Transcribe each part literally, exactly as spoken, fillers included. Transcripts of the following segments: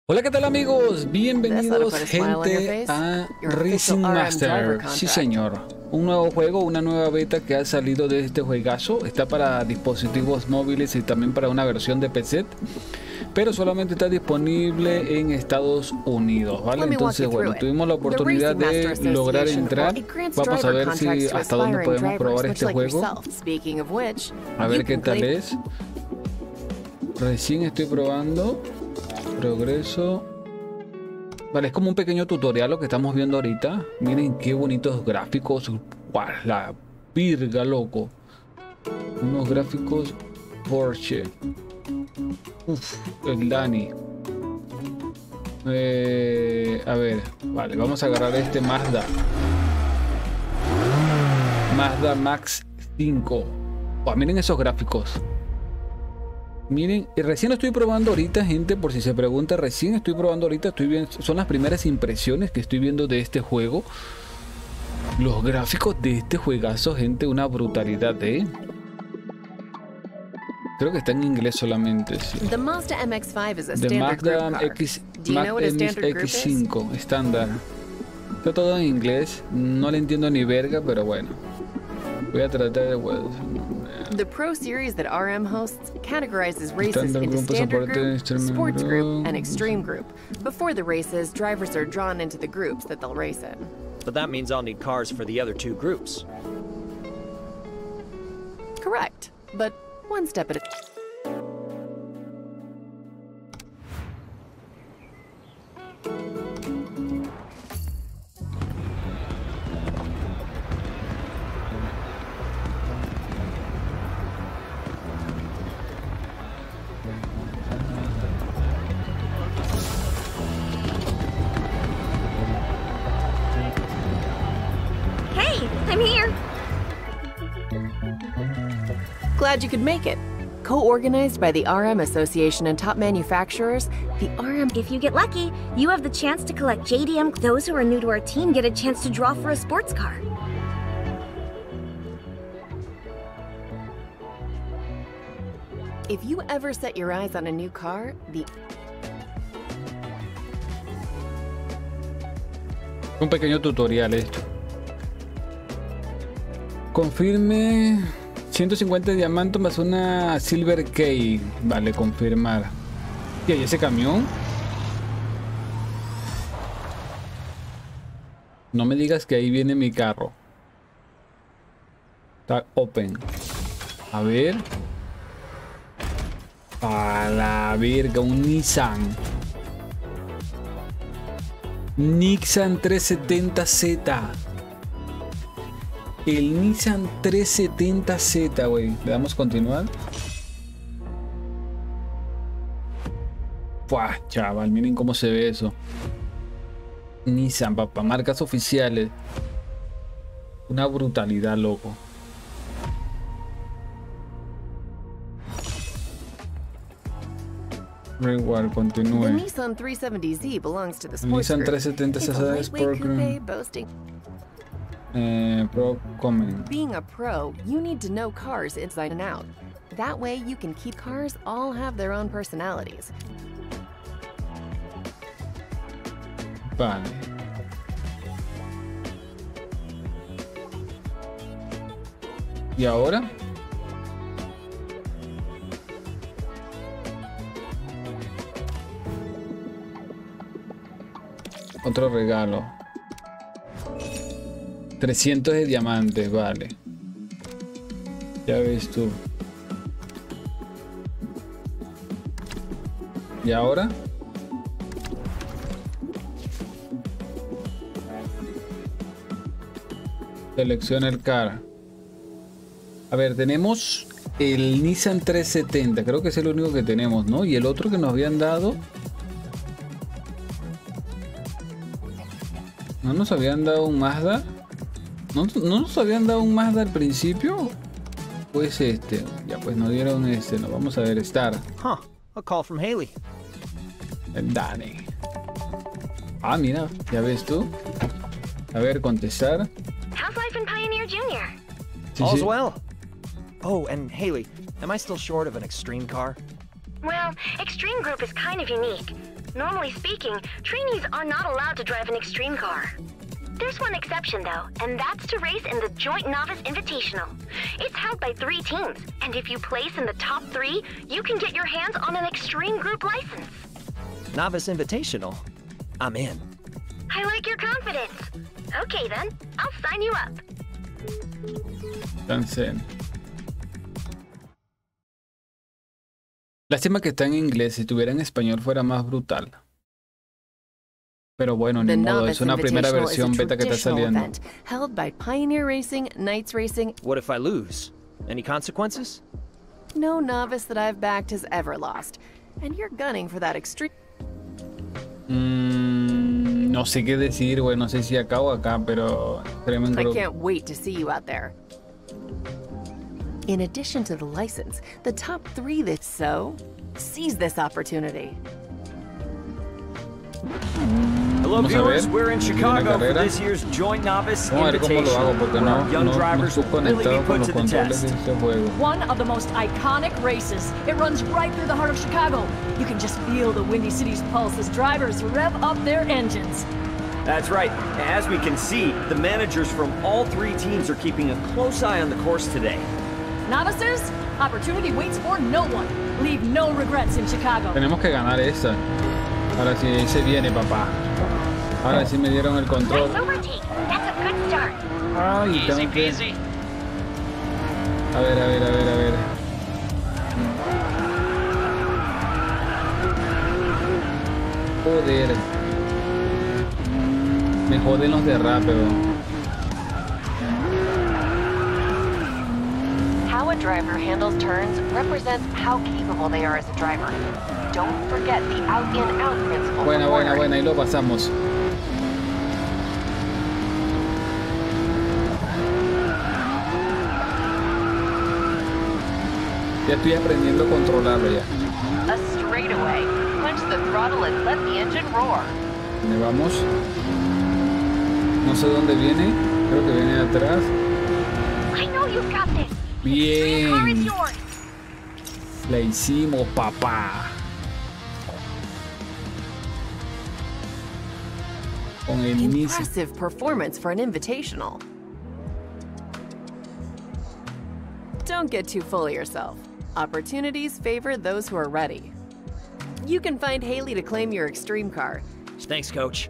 Hola, ¿qué tal amigos? Bienvenidos gente a Racing Master. Sí señor, un nuevo juego, una nueva beta que ha salido de este juegazo. Está para dispositivos móviles y también para una versión de P C, pero solamente está disponible en Estados Unidos, ¿vale? Entonces, bueno, tuvimos la oportunidad de lograr entrar. Vamos a ver si hasta dónde podemos probar este juego. A ver qué tal es. Recién estoy probando. Progreso. Vale, es como un pequeño tutorial lo que estamos viendo ahorita. Miren qué bonitos gráficos. ¡Wow! La virga, loco. Unos gráficos Porsche. Uf, el Dani. Eh, a ver, vale, vamos a agarrar este Mazda. Mazda Max cinco. Oh, miren esos gráficos. Miren, recién lo estoy probando ahorita, gente, por si se pregunta, recién estoy probando ahorita, estoy viendo, son las primeras impresiones que estoy viendo de este juego. Los gráficos de este juegazo, gente, una brutalidad, ¿eh? Creo que está en inglés solamente, sí. The Mazda M X cinco is a The standard Mazda group car. X, Do you know what a standard group X is? cinco, estándar. Está todo en inglés, no le entiendo ni verga, pero bueno. Voy a tratar de... Well, The Pro Series that R M hosts categorizes races Standard into group, standard soporte, group, extreme sports group. group, and extreme group. Before the races, drivers are drawn into the groups that they'll race in. But that means I'll need cars for the other two groups. Correct, but one step at a time. Hey, I'm here. Glad you could make it. Co-organized by the R M Association and top manufacturers, the R M... If you get lucky, you have the chance to collect J D M. Those who are new to our team get a chance to draw for a sports car. If you ever set your eyes on a new car, the un pequeño tutorial esto. Confirme ciento cincuenta diamantes más una Silver Key. Vale, confirmar. ¿Y ahí ese camión? No me digas que ahí viene mi carro. Está open. A ver. A la verga, un Nissan. Nissan trescientos setenta Z. El Nissan trescientos setenta Z, güey. Le damos continuar. Buah, chaval, miren cómo se ve eso. Nissan, papá, marcas oficiales. Una brutalidad, loco. Reward, continúe. The Nissan three seventy Z belongs to the sports Nissan group. trescientos setenta It's a Z lightweight Sport Group. coupe boasting. Eh, Pro Comment. Being a pro, you need to know cars inside and out. That way you can keep cars all have their own personalities. Vale. ¿Y ahora? Otro regalo. trescientos de diamantes, vale. Ya ves tú. ¿Y ahora? Selecciona el car. A ver, tenemos el Nissan trescientos setenta. Creo que es el único que tenemos, ¿no? Y el otro que nos habían dado... ¿No nos habían dado un Mazda? ¿No, no nos habían dado un Mazda al principio? Pues este. Ya pues nos dieron este. Nos vamos a ver Star. Huh, a call from Haley. El Dani. Ah, mira, ya ves tú. A ver, contestar. How's life in Pioneer Junior? Sí, All's sí. well. Oh, and Haley, am I still short of an extreme car? Well, Extreme Group is kind of unique. Normally speaking, trainees are not allowed to drive an extreme car. There's one exception, though, and that's to race in the Joint Novice Invitational. It's held by three teams, and if you place in the top three, you can get your hands on an extreme group license. Novice Invitational? I'm in. I like your confidence. Okay, then. I'll sign you up. Entonces, lástima que está en inglés. Si estuviera en español fuera más brutal. Pero bueno, ni modo. Es una primera versión beta que está saliendo. Held by Pioneer Racing, Knights Racing. What if I lose? Any consequences? No novice that I've backed has ever lost. And you're gunning for that extreme. Mm, no sé qué decir, güey. No sé si acá o acá, pero tremendo. I can't wait to see you out there. In addition to the license, the top three that so seize this opportunity. Hello viewers, we're in Chicago for this year's Joint Novice Invitational, where our young drivers will really be put to the test. One of the most iconic races. It runs right through the heart of Chicago. You can just feel the Windy City's pulse as drivers rev up their engines. That's right. As we can see, the managers from all three teams are keeping a close eye on the course today. Novices, opportunity waits for no one. Leave no regrets in Chicago. Tenemos que ganar esta. Ahora sí se viene, papá. Ahora sí me dieron el control. Ay, tengo que... A ver, a ver, a ver, a ver. Joder. Me joden los derrapes. How a driver handles turns represents how capable they are as a driver. Don't forget the out-in-out principle. Buena, buena, buena. Ahí lo pasamos. Ya estoy aprendiendo a controlarlo ya. A straightaway. Punch the throttle and let the engine roar. ¿Dónde vamos? No sé dónde viene. Creo que viene de atrás. I know you've got this. Bien. La hicimos, papá. Con el inicio. Impressive performance for an invitational. Don't get too full of yourself. Opportunities favor those who are ready. You can find Haley to claim your extreme car. Thanks, Coach.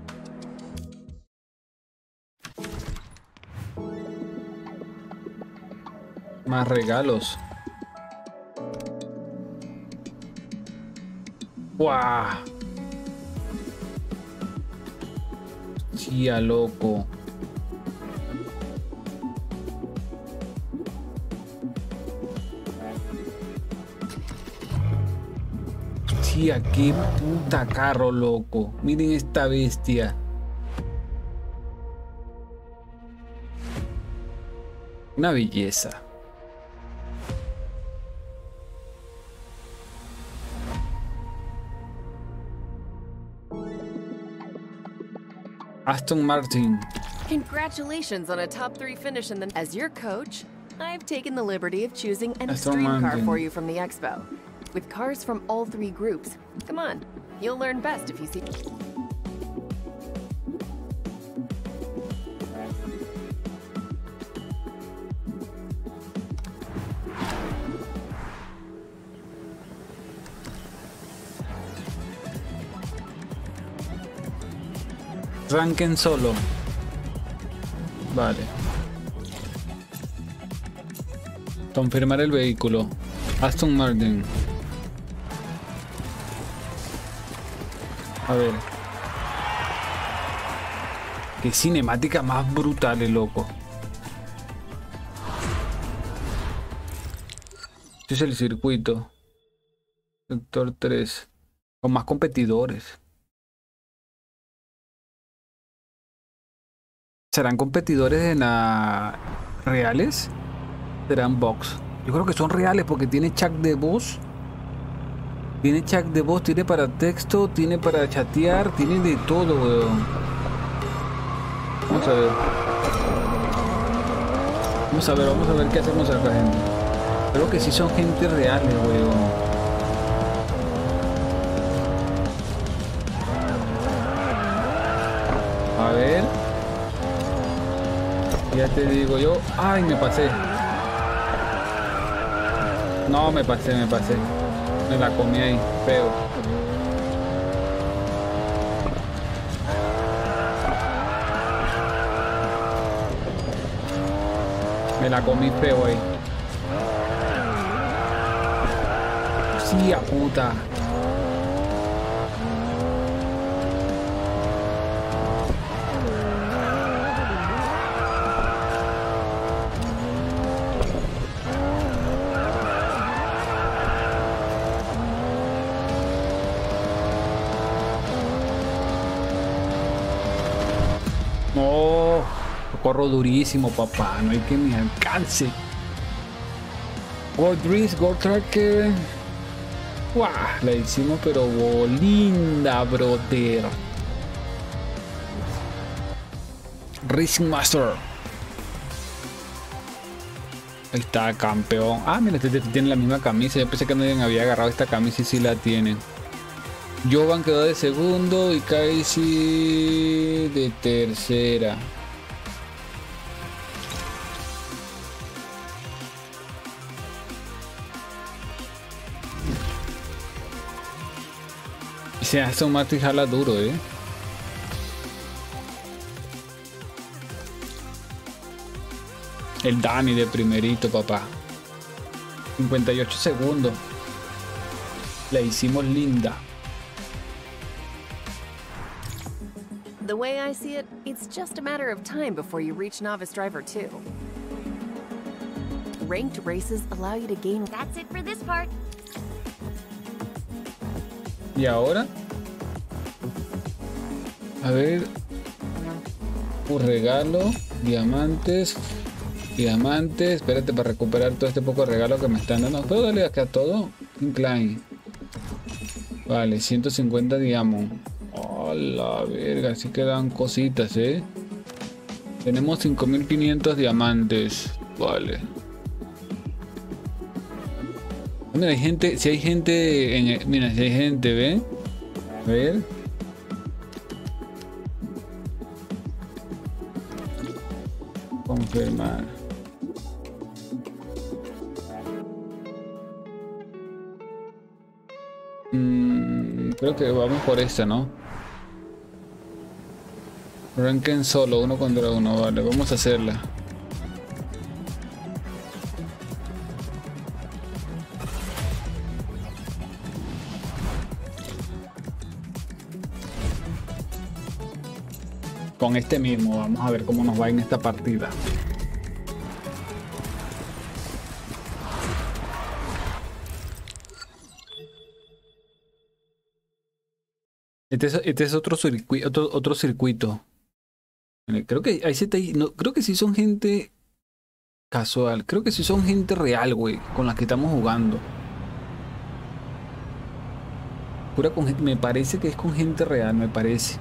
Más regalos. ¡Guau! Tía, loco. Tía, qué puta carro, loco. Miren esta bestia. Una belleza. Aston Martin. Congratulations on a top three finish in the... As your coach, I've taken the liberty of choosing an Aston extreme car Martin. for you from the expo. With cars from all three groups. Come on, you'll learn best if you see... Ranken solo. Vale. Confirmar el vehículo. Aston Martin. A ver. Qué cinemática más brutal, el loco. Este es el circuito. Sector tres. Con más competidores. ¿Serán competidores en la... reales? ¿Serán box? Yo creo que son reales porque tiene chat de voz. Tiene chat de voz, tiene para texto, tiene para chatear, tiene de todo, weón. Vamos a ver. Vamos a ver, vamos a ver qué hacemos acá, gente. Creo que sí son gente reales, weón. Ya te digo yo. Ay, me pasé. No, me pasé, me pasé. Me la comí ahí, feo. Me la comí feo ahí. Sí, a puta. No, corro durísimo, papá. No hay que me alcance. Oh, Dries, Go Tracker. ¡Guau! La hicimos pero linda, brother. Racing Master. Ahí está, campeón. Ah, mira, este tiene la misma camisa. Yo pensé que nadie había agarrado esta camisa y sí la tienen. Jovan quedó de segundo y Casey de tercera. Se hace un mato y jala duro, eh. El Dani de primerito, papá. cincuenta y ocho segundos. La hicimos linda. The way I see it, it's just a matter of time before you reach Novice Driver two. Ranked races allow you to gain... That's it for this part. ¿Y ahora? A ver. Un regalo. Diamantes. Diamantes. Espérate para recuperar todo este poco regalo que me están dando. ¿Puedo darle acá todo? Incline. Vale, ciento cincuenta diamond. Oh, la verga. Así que dan cositas, eh. Tenemos cinco mil quinientos diamantes. Vale. Mira, hay gente, si hay gente, en, mira, si hay gente, ¿ve? A ver. Confirmar. Mm, creo que vamos por esta, ¿no? Ranken solo, uno contra uno, vale, vamos a hacerla. Con este mismo, vamos a ver cómo nos va en esta partida. Este es, este es otro circuito, otro, otro circuito. Creo que ahí se te, no, creo que sí son gente casual. Creo que sí son gente real, güey, con la que estamos jugando. Pura con gente, me parece que es con gente real, me parece.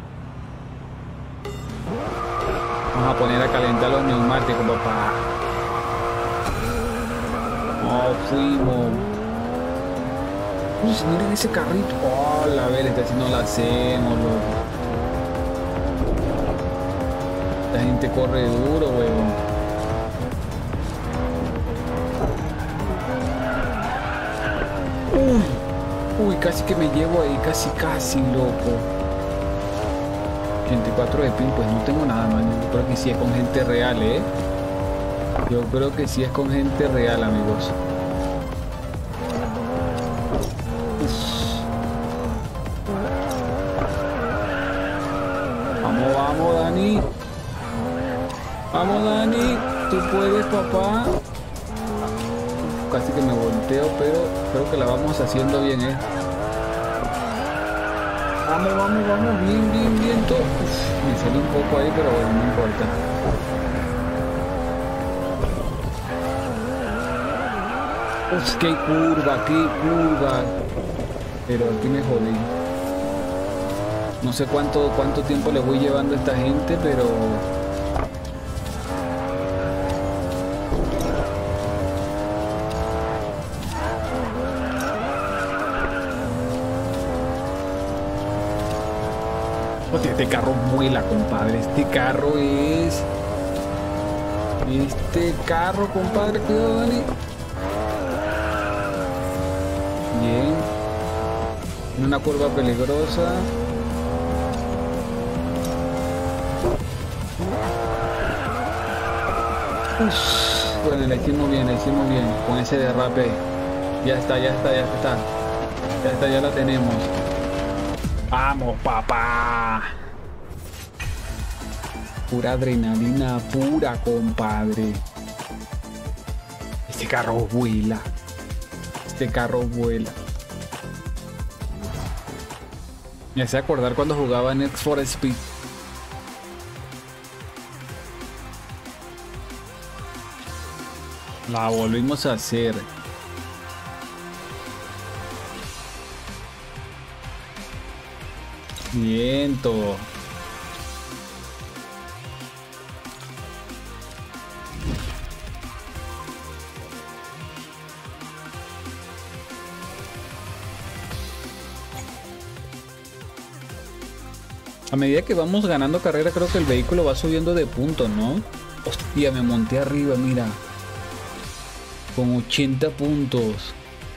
Vamos a poner a calentar los neumáticos, papá. Oh, fuimos. Uy, miren ese carrito. Oh, la ver, esta si no la hacemos, loco. La gente corre duro, huevón. Uy, uy, casi que me llevo ahí, casi, casi, loco. ochenta y cuatro de pin, pues no tengo nada, man. Yo creo que sí es con gente real, eh. Yo creo que sí es con gente real, amigos. Vamos, vamos, Dani. Vamos, Dani. Tú puedes, papá. Casi que me volteo, pero creo que la vamos haciendo bien, eh. Vamos, vamos, vamos, bien, bien, bien, todo. Uf, me salió un poco ahí, pero bueno, no importa. Uf, qué curva, qué curva. Pero aquí me jodí. No sé cuánto, cuánto tiempo le voy llevando a esta gente, pero... Este carro vuela, compadre. Este carro es... Este carro, compadre, cuidado, Dani. Bien. En una curva peligrosa. Uf, bueno, la hicimos bien, la hicimos bien. Con ese derrape. Ya está, ya está, ya está. Ya está, ya la tenemos. ¡Vamos, papá! Pura adrenalina pura, compadre. Este carro vuela. Este carro vuela. Me hace acordar cuando jugaba Need for Speed. La volvimos a hacer. Viento. A medida que vamos ganando carrera, creo que el vehículo va subiendo de puntos, ¿no? Hostia, me monté arriba, mira. Con ochenta puntos.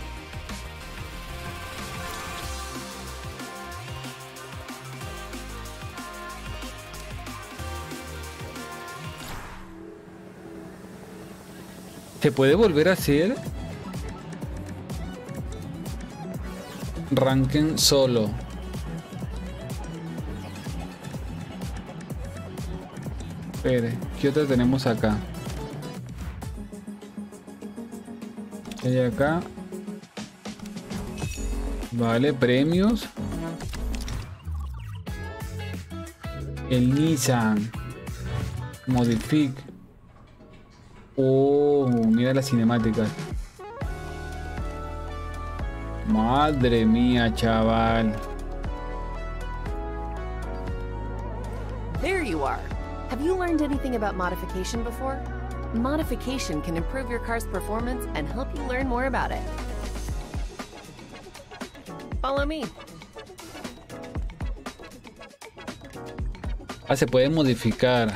¿Se puede volver a hacer? Ranking solo. Espere, ¿qué otra tenemos acá? ¿Qué hay acá? Vale, premios. El Nissan Modific. Oh, mira las cinemáticas. Madre mía, chaval. There you are. Have you learned anything about modification before? Modification can improve your car's performance and help you learn more about it. Follow me. Ah, se puede modificar.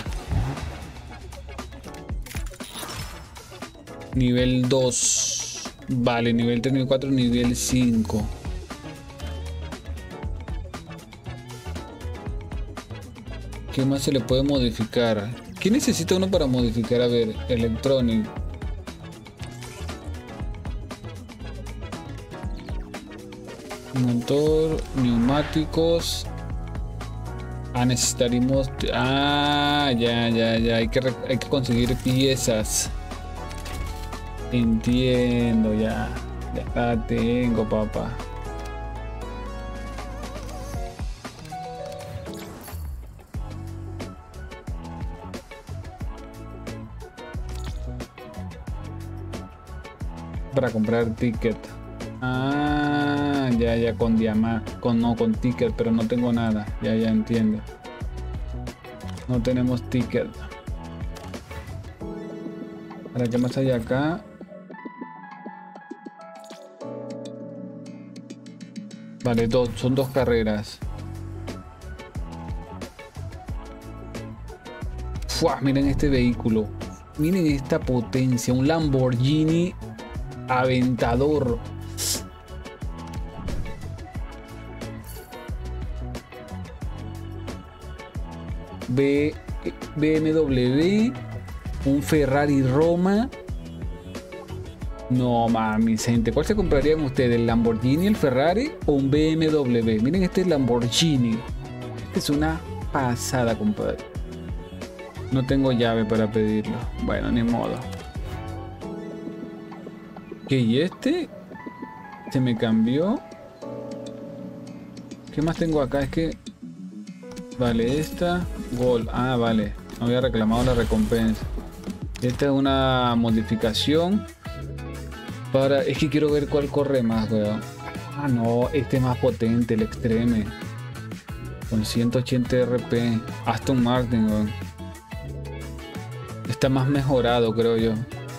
Nivel dos. Vale, nivel tres, nivel cuatro, nivel cinco. ¿Qué más se le puede modificar? ¿Qué necesita uno para modificar? A ver, Electronic. Motor, neumáticos. Ah, necesitaremos... Ah, ya, ya, ya. Hay que, hay que conseguir piezas. Entiendo, ya. Ya la tengo, papá. Para comprar ticket. Ah, ya, ya, con diamante, con no, con ticket, pero no tengo nada. Ya, ya entiendo. No tenemos ticket. ¿Para qué más hay acá? Vale, dos, son dos carreras. ¡Fua! Miren este vehículo. Miren esta potencia. Un Lamborghini Aventador. B, BMW. Un Ferrari Roma. No mames, gente. ¿Cuál se comprarían ustedes? ¿El Lamborghini, el Ferrari o un B M W? Miren este Lamborghini. Este es una pasada, compadre. No tengo llave para pedirlo. Bueno, ni modo. ¿Qué? ¿Y este? Se me cambió. ¿Qué más tengo acá? Es que... Vale, esta... Gol. Ah, vale. No había reclamado la recompensa. Esta es una modificación. Para... Es que quiero ver cuál corre más, weón. Ah, no. Este es más potente, el Extreme. Con ciento ochenta R P. Aston Martin, weón. Está más mejorado, creo yo.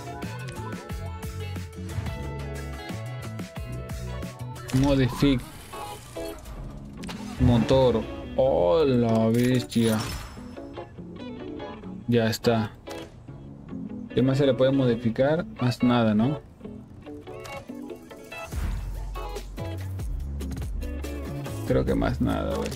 Modific. Motor. Oh, la bestia. Ya está. ¿Qué más se le puede modificar? Más nada, ¿no? Creo que más nada, güey.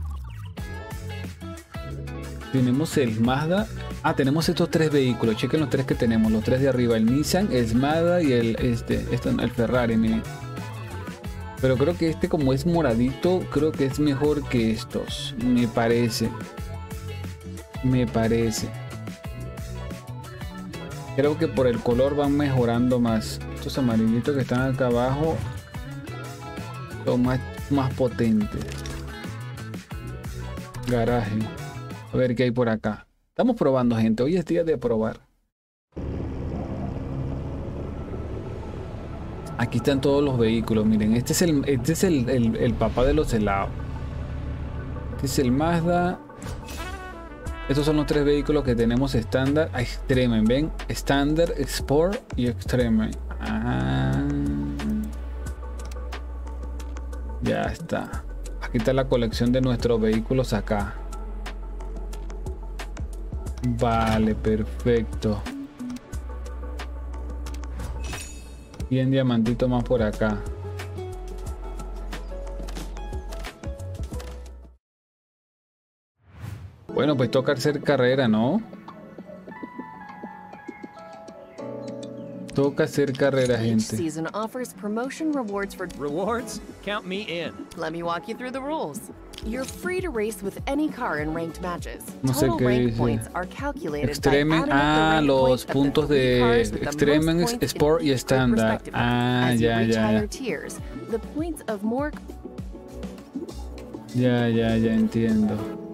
Tenemos el Mazda. Ah, tenemos estos tres vehículos. Chequen los tres que tenemos. Los tres de arriba. El Nissan, el Mazda y el, este, este, el Ferrari, miren. Pero creo que este, como es moradito, creo que es mejor que estos. Me parece. Me parece. Creo que por el color van mejorando más. Estos amarillitos que están acá abajo son más, más potentes. Garaje. A ver qué hay por acá. Estamos probando, gente. Hoy es día de probar. Aquí están todos los vehículos. Miren, este es el, este es el, el, el papá de los helados. Este es el Mazda. Estos son los tres vehículos que tenemos estándar. Extreme, ven. Estándar, Sport y Extreme. Ah. Ya está. Aquí está la colección de nuestros vehículos acá. Vale, perfecto. Bien, diamantito más por acá. Bueno, pues toca hacer carrera, ¿no? Toca hacer carrera, gente. Season offers promotion rewards for rewards. Count me in. Let me walk you through the rules. You're free to race with any car in ranked matches. No sé qué dice. Extreme, ah, los puntos de Extreme, Sport y Estándar. Ah, ya, ya, ya. Ya, ya, ya entiendo.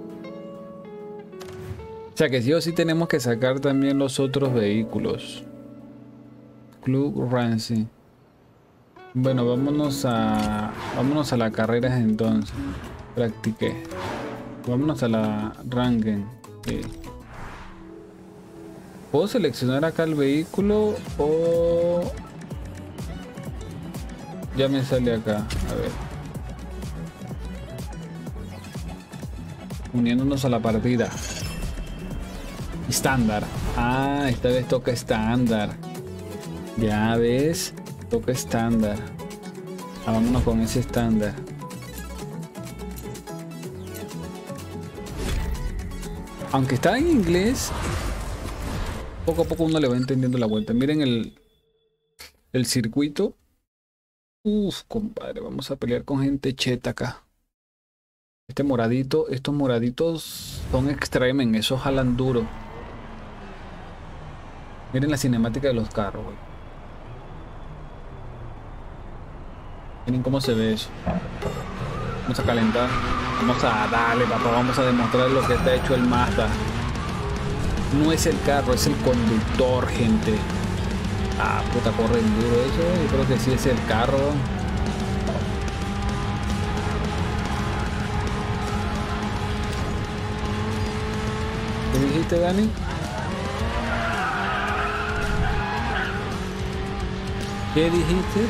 O sea que sí o sí tenemos que sacar también los otros vehículos. Club Racing. Bueno, vámonos a vámonos a la carrera entonces. Practiqué. Vámonos a la ranking. Sí. ¿Puedo seleccionar acá el vehículo o ya me sale acá? A ver. Uniéndonos a la partida. Estándar. Ah, esta vez toca estándar. Ya ves, toca estándar. Ah, vámonos con ese estándar. Aunque está en inglés, poco a poco uno le va entendiendo la vuelta. Miren el, el circuito. Uf, compadre, vamos a pelear con gente cheta acá. Este moradito, estos moraditos son extremen, esos jalan duro. Miren la cinemática de los carros, güey. Miren cómo se ve eso. Vamos a calentar. Vamos a darle, papá. Vamos a demostrar lo que está hecho el Mazda. No es el carro, es el conductor, gente. Ah, puta, corre duro eso. Yo creo que sí es el carro. ¿Qué dijiste, Dani? ¿Qué dijiste?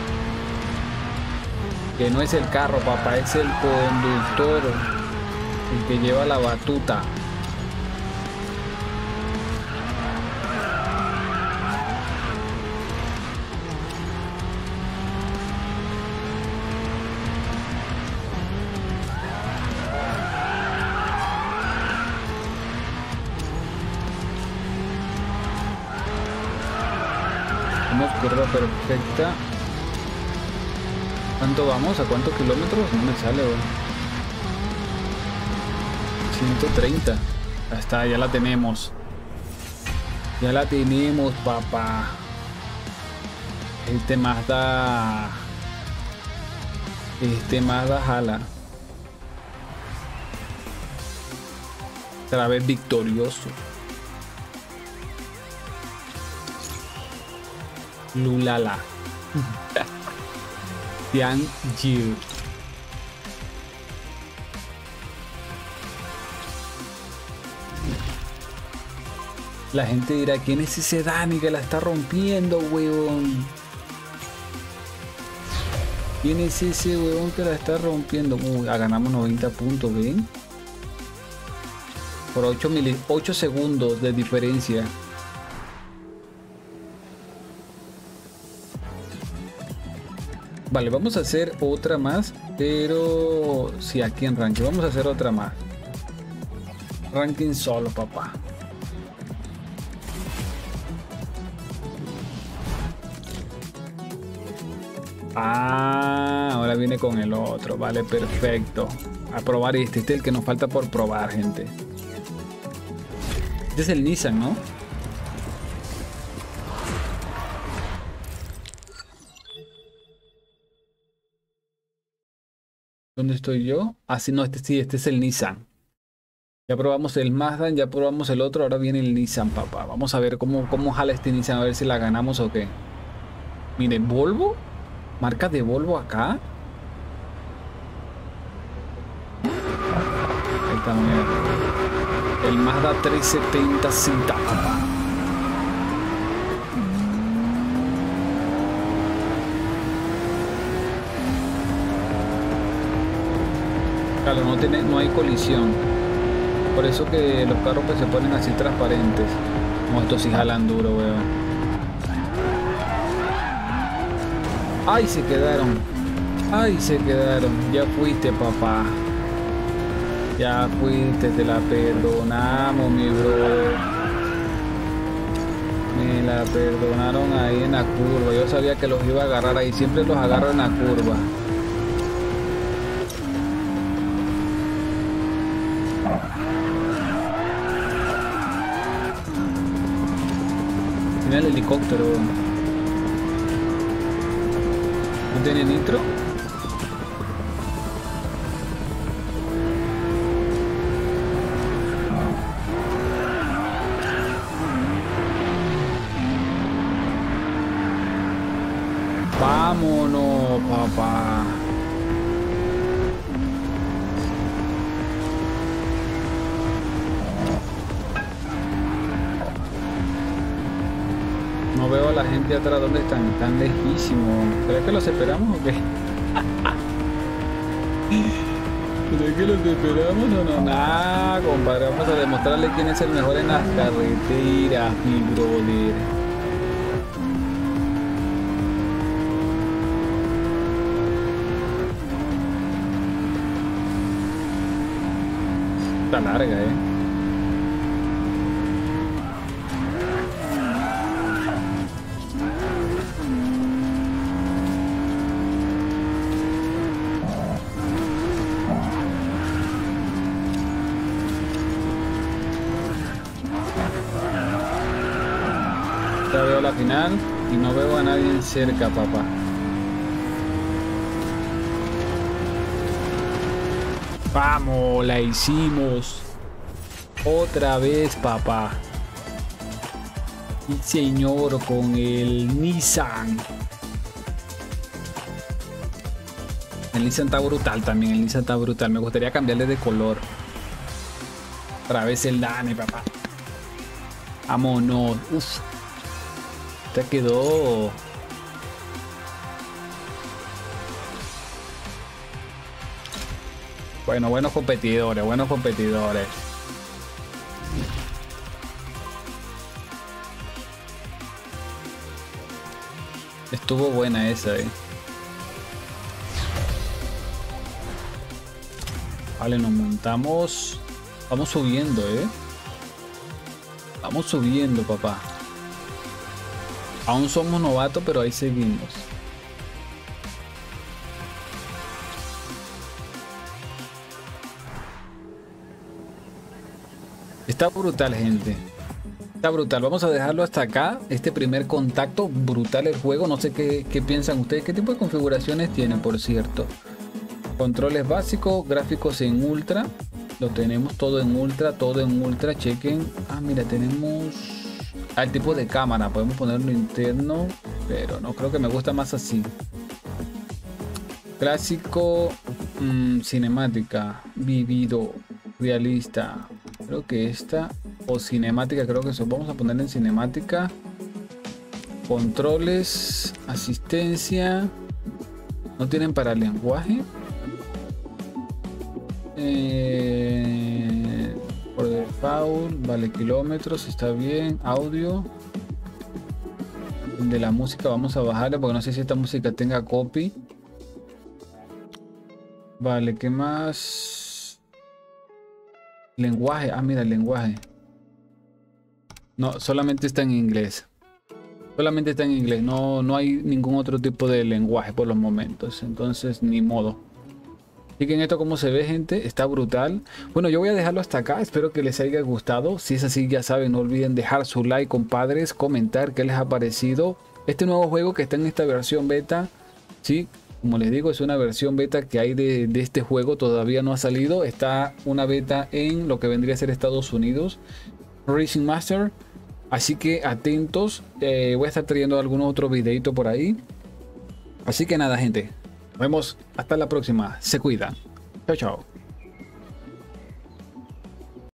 Que no es el carro, papá, es el conductor, el que lleva la batuta. Una curva perfecta. ¿Cuánto vamos? ¿A cuántos kilómetros? No me sale, güey. ciento treinta. Ya está, ya la tenemos. Ya la tenemos, papá. Este Mazda. Este Mazda jala. Otra vez victorioso. Lulala. Tianjin. La gente dirá, ¿quién es ese Dani que la está rompiendo, huevón? ¿Quién es ese huevón que la está rompiendo? Uy, ganamos noventa puntos, ¿ven? Por ocho, mil, ocho segundos de diferencia. Vale, vamos a hacer otra más, pero sí, aquí en ranking. Vamos a hacer otra más. Ranking solo, papá. Ah, ahora viene con el otro. Vale, perfecto. A probar este. Este es el que nos falta por probar, gente. Este es el Nissan, ¿no? ¿Dónde estoy yo? Ah, sí, no, este sí, este es el Nissan. Ya probamos el Mazda, ya probamos el otro, ahora viene el Nissan, papá. Vamos a ver cómo, cómo jala este Nissan, a ver si la ganamos o qué. Miren, Volvo. Marca de Volvo acá. Ahí está, mira. El Mazda trescientos setenta Z, papá. Claro, no, tiene, no hay colisión. Por eso que los carros pues se ponen así transparentes. Como estos sí jalan duro, weón. ¡Ay, se quedaron! ¡Ay, se quedaron! Ya fuiste, papá. Ya fuiste, te la perdonamos, mi bro. Me la perdonaron ahí en la curva. Yo sabía que los iba a agarrar ahí. Siempre los agarro en la curva. Mira el helicóptero. ¿No tiene nitro? Vámonos, papá. No veo a la gente atrás. ¿Dónde están? Están lejísimos. ¿Crees que los esperamos o qué? ¿Crees que los esperamos o no? Nah, compadre. Vamos a demostrarle quién es el mejor en las carreteras, mi brother. Está larga, eh. Ya veo la final y no veo a nadie cerca, papá. Vamos, la hicimos. Otra vez, papá. Y señor, con el Nissan. El Nissan está brutal también. El Nissan está brutal. Me gustaría cambiarle de color. Otra vez el Dane, papá. Vámonos. Uf. Te quedó. Bueno, buenos competidores, buenos competidores. Estuvo buena esa, eh. Vale, nos montamos. Vamos subiendo, eh. Vamos subiendo, papá. Aún somos novatos, pero ahí seguimos. Está brutal, gente. Está brutal. Vamos a dejarlo hasta acá. Este primer contacto. Brutal el juego. No sé qué, qué piensan ustedes. ¿Qué tipo de configuraciones tiene, por cierto? Controles básicos. Gráficos en ultra. Lo tenemos todo en ultra. Todo en ultra. Chequen. Ah, mira, tenemos... Ah, el tipo de cámara. Podemos ponerlo interno. Pero no, creo que me gusta más así. Clásico. Mmm, cinemática. Vivido. Realista. Creo que esta o cinemática, creo que eso. Vamos a poner en cinemática. Controles, asistencia. No tienen para lenguaje. Eh, por default, vale, kilómetros, está bien. Audio. De la música vamos a bajarle porque no sé si esta música tenga copy. Vale, ¿qué más? Lenguaje. Ah, mira, el lenguaje. No, solamente está en inglés. Solamente está en inglés. No, no hay ningún otro tipo de lenguaje por los momentos. Entonces, ni modo. Así que en esto, como se ve, gente, está brutal. Bueno, yo voy a dejarlo hasta acá. Espero que les haya gustado. Si es así, ya saben, no olviden dejar su like, compadres. Comentar qué les ha parecido este nuevo juego que está en esta versión beta. Sí, como les digo, es una versión beta que hay de, de este juego. Todavía no ha salido. Está una beta en lo que vendría a ser Estados Unidos. Racing Master. Así que atentos. Eh, voy a estar trayendo algún otro videito por ahí. Así que nada, gente. Nos vemos hasta la próxima. Se cuidan. Chao, chao.